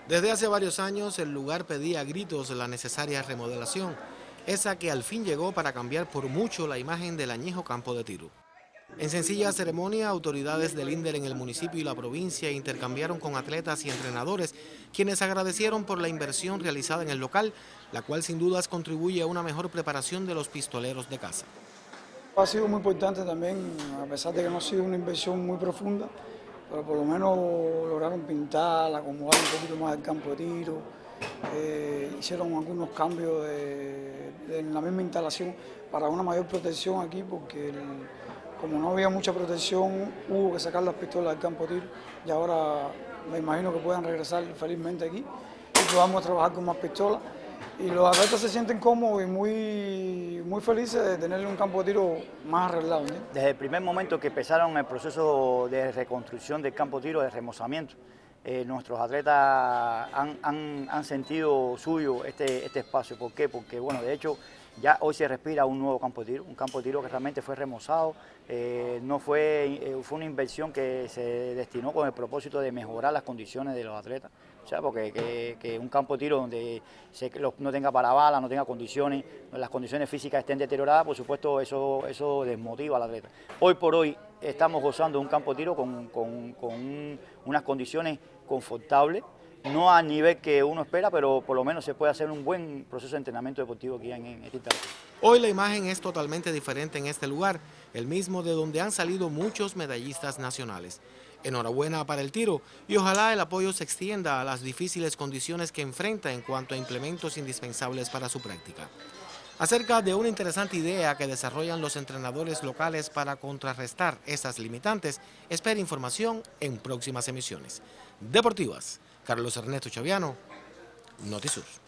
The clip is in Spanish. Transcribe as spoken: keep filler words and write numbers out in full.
Desde hace varios años el lugar pedía a gritos la necesaria remodelación, esa que al fin llegó para cambiar por mucho la imagen del añejo campo de tiro. En sencilla ceremonia, autoridades del INDER en el municipio y la provincia intercambiaron con atletas y entrenadores, quienes agradecieron por la inversión realizada en el local, la cual sin dudas contribuye a una mejor preparación de los pistoleros de casa. Ha sido muy importante también, a pesar de que no ha sido una inversión muy profunda, pero por lo menos lograron pintar, acomodar un poquito más el campo de tiro, eh, hicieron algunos cambios de, de, en la misma instalación para una mayor protección aquí, porque el, como no había mucha protección, hubo que sacar las pistolas del campo de tiro y ahora me imagino que puedan regresar felizmente aquí y podamos trabajar con más pistolas. Y los atletas se sienten cómodos y muy, muy felices de tener un campo de tiro más arreglado, ¿no? Desde el primer momento que empezaron el proceso de reconstrucción del campo de tiro, de remozamiento, eh, nuestros atletas han, han, han sentido suyo este, este espacio. ¿Por qué? Porque, bueno, de hecho, ya hoy se respira un nuevo campo de tiro, un campo de tiro que realmente fue remozado, eh, no fue, eh, fue una inversión que se destinó con el propósito de mejorar las condiciones de los atletas. O sea, porque que, que un campo de tiro donde se, no tenga parabala, no tenga condiciones, las condiciones físicas estén deterioradas, por supuesto eso, eso desmotiva al atleta. Hoy por hoy estamos gozando de un campo de tiro con, con, con un, unas condiciones confortables, no al nivel que uno espera, pero por lo menos se puede hacer un buen proceso de entrenamiento deportivo aquí en, en este instalación. Hoy la imagen es totalmente diferente en este lugar, el mismo de donde han salido muchos medallistas nacionales. Enhorabuena para el tiro y ojalá el apoyo se extienda a las difíciles condiciones que enfrenta en cuanto a implementos indispensables para su práctica. Acerca de una interesante idea que desarrollan los entrenadores locales para contrarrestar esas limitantes, espera información en próximas emisiones. Deportivas, Carlos Ernesto Chaviano, Notisur.